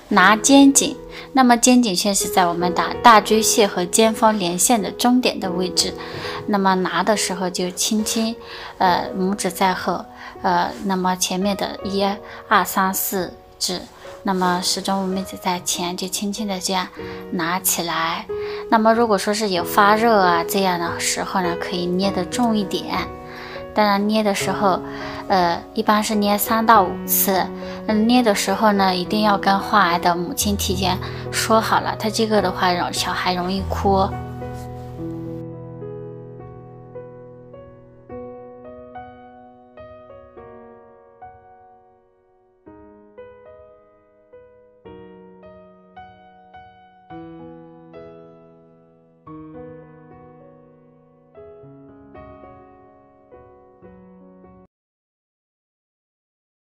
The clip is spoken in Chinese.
拿肩颈，那么肩颈线是在我们大椎穴和肩峰连线的中点的位置。那么拿的时候就轻轻，拇指在后，那么前面的1、2、3、4指，那么食中无名指在前，就轻轻的这样拿起来。那么如果说是有发热啊这样的时候呢，可以捏得重一点。当然捏的时候，一般是捏3到5次。捏的时候呢，一定要跟患癌的母亲提前说好了，他这个的话小孩容易哭。